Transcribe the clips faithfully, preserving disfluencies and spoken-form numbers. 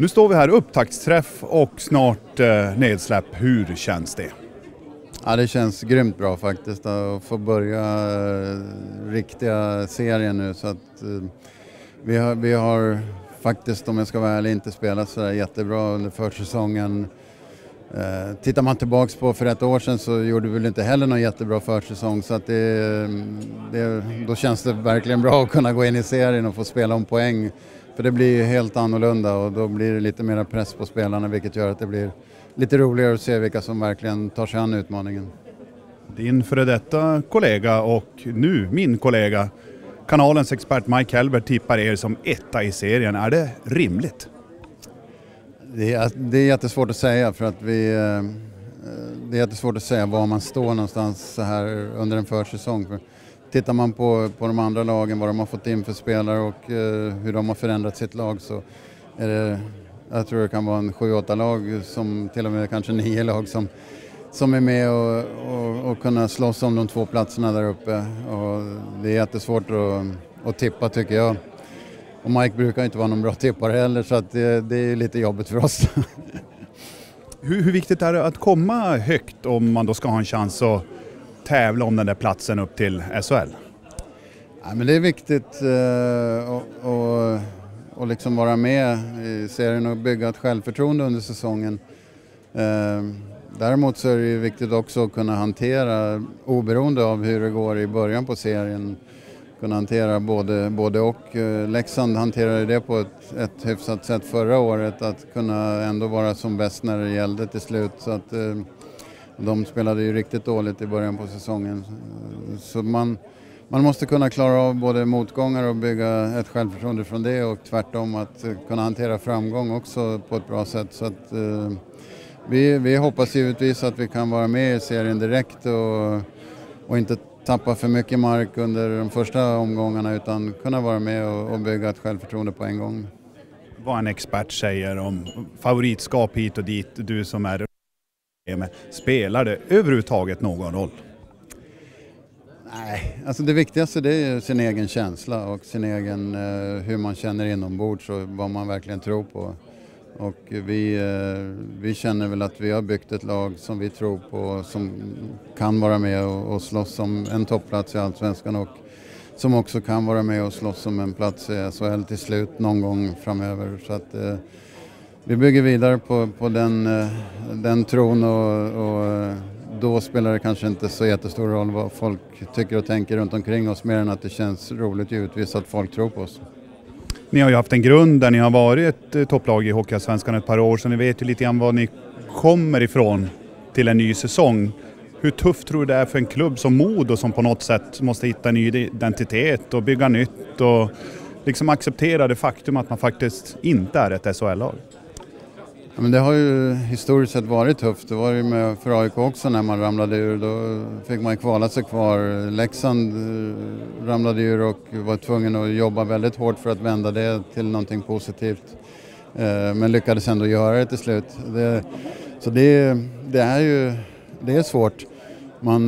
Nu står vi här, upptaktsträff och snart eh, nedsläpp. Hur känns det? Ja, det känns grymt bra faktiskt att få börja eh, riktiga serien nu. Så att, eh, vi, har, vi har faktiskt, om jag ska vara ärlig, inte spelat så där jättebra under försäsongen. Eh, tittar man tillbaks på för ett år sedan så gjorde vi väl inte heller någon jättebra försäsong. Så att det, det, då känns det verkligen bra att kunna gå in i serien och få spela om poäng. För det blir helt annorlunda och då blir det lite mer press på spelarna, vilket gör att det blir lite roligare att se vilka som verkligen tar sig an utmaningen. Din före detta kollega och nu min kollega, kanalens expert Mike Helbert, tippar er som etta i serien. Är det rimligt? Det är, det är jättesvårt att säga för att vi, det är jättesvårt att säga var man står någonstans så här under en försäsong. För tittar man på, på de andra lagen, vad de har fått in för spelare och uh, hur de har förändrat sitt lag, så är det, jag tror det kan vara en sju åtta lag, som till och med kanske nio lag som, som är med och, och, och kunna slåss om de två platserna där uppe. Och det är jättesvårt att, att tippa, tycker jag. Och Mike brukar inte vara någon bra tippare heller, så att det, det är lite jobbigt för oss. hur, hur viktigt är det att komma högt om man då ska ha en chans att tävla om den där platsen upp till S H L? Ja, men det är viktigt eh, att och, och liksom vara med i serien och bygga ett självförtroende under säsongen. Eh, däremot så är det ju viktigt också att kunna hantera, oberoende av hur det går i början på serien, kunna hantera både, både och. Eh, Leksand hanterade det på ett, ett hyfsat sätt förra året, att kunna ändå vara som bäst när det gällde till slut. Så att, eh, de spelade ju riktigt dåligt i början på säsongen. Så man, man måste kunna klara av både motgångar och bygga ett självförtroende från det, och tvärtom att kunna hantera framgång också på ett bra sätt. Så att, eh, vi, vi hoppas givetvis att vi kan vara med i serien direkt och, och inte tappa för mycket mark under de första omgångarna, utan kunna vara med och, och bygga ett självförtroende på en gång. Vad en expert säger om favoritskap hit och dit, du som är med, spelar det överhuvudtaget någon roll? Nej, alltså det viktigaste, det är sin egen känsla och sin egen, eh, hur man känner inombords och vad man verkligen tror på. Och vi, eh, vi känner väl att vi har byggt ett lag som vi tror på, som kan vara med och, och slåss om en toppplats i Allsvenskan, och som också kan vara med och slåss om en plats i S H L till slut någon gång framöver. Så att eh, vi bygger vidare på, på den, den tron, och, och då spelar det kanske inte så jättestor roll vad folk tycker och tänker runt omkring oss, mer än att det känns roligt givetvis att folk tror på oss. Ni har ju haft en grund där ni har varit ett topplag i Hockeyallsvenskan ett par år, så ni vet ju lite grann var ni kommer ifrån till en ny säsong. Hur tufft tror du det är för en klubb som Modo, som på något sätt måste hitta en ny identitet och bygga nytt och liksom acceptera det faktum att man faktiskt inte är ett S H L-lag? Ja, men det har ju historiskt sett varit tufft. Det var ju med för A I K också när man ramlade ur. Då fick man kvala sig kvar. Leksand ramlade ur och var tvungen att jobba väldigt hårt för att vända det till någonting positivt. Men lyckades ändå göra det till slut. Det, så det, det är ju det är svårt. Man,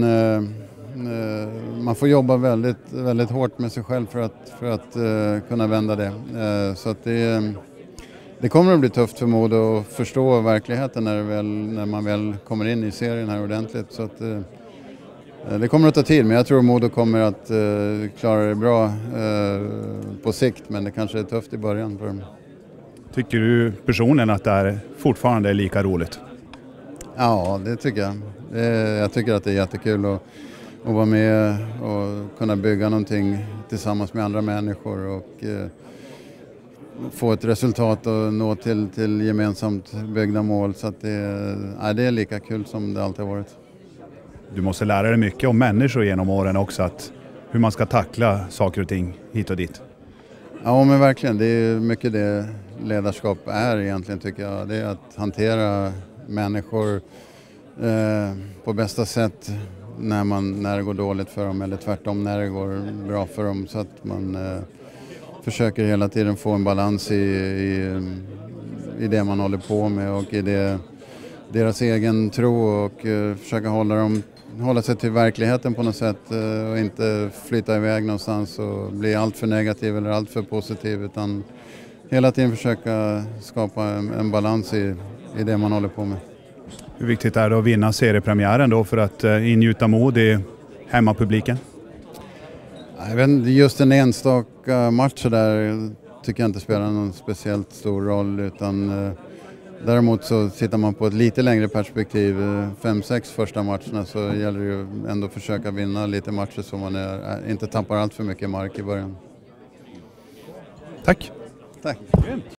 man får jobba väldigt, väldigt hårt med sig själv för att, för att kunna vända det. Så att det Det kommer att bli tufft för Modo att förstå verkligheten när, väl, när man väl kommer in i serien här ordentligt. Så att, eh, det kommer att ta tid, men jag tror att Modo kommer att eh, klara det bra eh, på sikt, men det kanske är tufft i början för dem. Tycker du personligen att det är fortfarande är lika roligt? Ja, det tycker jag. Det, jag tycker att det är jättekul att, att vara med och kunna bygga någonting tillsammans med andra människor och eh, få ett resultat och nå till, till gemensamt byggda mål. Så att det, ja, det är lika kul som det alltid har varit. Du måste lära dig mycket om människor genom åren också, att hur man ska tackla saker och ting hit och dit. Ja, men verkligen. Det är mycket det ledarskap är egentligen, tycker jag. Det är att hantera människor eh, på bästa sätt när, man, när det går dåligt för dem, eller tvärtom när det går bra för dem, så att man eh, försöker hela tiden få en balans i, i, i det man håller på med och i det, deras egen tro, och uh, försöka hålla, dem, hålla sig till verkligheten på något sätt uh, och inte flytta iväg någonstans och bli allt för negativ eller allt för positiv, utan hela tiden försöka skapa en, en balans i, i det man håller på med. Hur viktigt är det att vinna seriepremiären då för att ingjuta mod i hemmapubliken? Jag vet inte, just en enstaka match där tycker jag inte spelar någon speciellt stor roll, utan eh, däremot så tittar man på ett lite längre perspektiv, fem sex första matcherna, så gäller det ju ändå att försöka vinna lite matcher så man är, inte tappar allt för mycket mark i början. Tack! Tack!